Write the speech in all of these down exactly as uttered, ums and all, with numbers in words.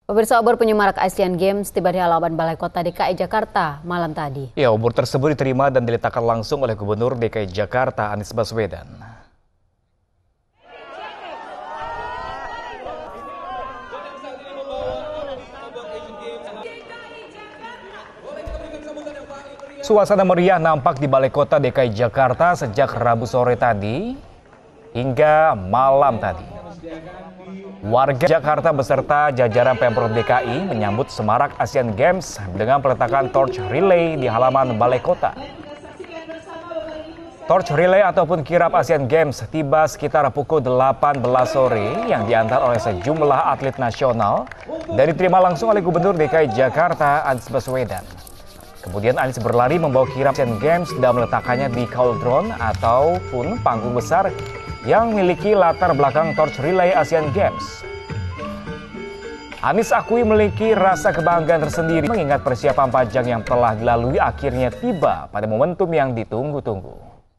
Pemirsa, obor penyemarak Asian Games tiba di halaman Balai Kota D K I Jakarta malam tadi. Ya, obor tersebut diterima dan diletakkan langsung oleh Gubernur D K I Jakarta Anies Baswedan. Suasana meriah nampak di Balai Kota D K I Jakarta sejak Rabu sore tadi hingga malam tadi. Warga Jakarta beserta jajaran Pemprov D K I menyambut semarak Asian Games dengan peletakan torch relay di halaman Balai Kota. Torch relay ataupun kirap Asian Games tiba sekitar pukul delapan belas sore yang diantar oleh sejumlah atlet nasional dan diterima langsung oleh Gubernur D K I Jakarta Anies Baswedan. Kemudian Anies berlari membawa kirap Asian Games dan meletakkannya di cauldron ataupun panggung besar yang memiliki latar belakang torch relay Asian Games. Anies akui memiliki rasa kebanggaan tersendiri mengingat persiapan panjang yang telah dilalui akhirnya tiba pada momentum yang ditunggu-tunggu.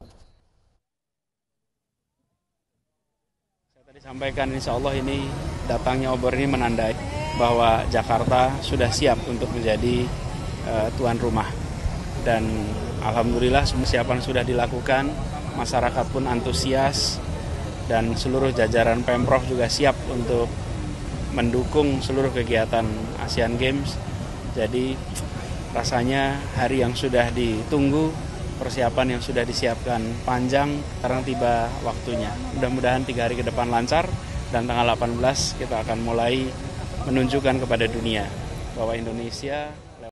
Saya tadi sampaikan, insya Allah ini datangnya obor ini menandai bahwa Jakarta sudah siap untuk menjadi uh, tuan rumah. Dan alhamdulillah semua persiapan sudah dilakukan, masyarakat pun antusias, dan seluruh jajaran Pemprov juga siap untuk mendukung seluruh kegiatan Asian Games. Jadi rasanya hari yang sudah ditunggu, persiapan yang sudah disiapkan panjang, sekarang tiba waktunya. Mudah-mudahan tiga hari ke depan lancar dan tanggal delapan belas kita akan mulai menunjukkan kepada dunia bahwa Indonesia